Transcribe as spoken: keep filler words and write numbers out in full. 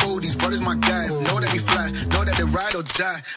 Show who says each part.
Speaker 1: cool, these brothers my guys. Know that we fly, know that they ride or die.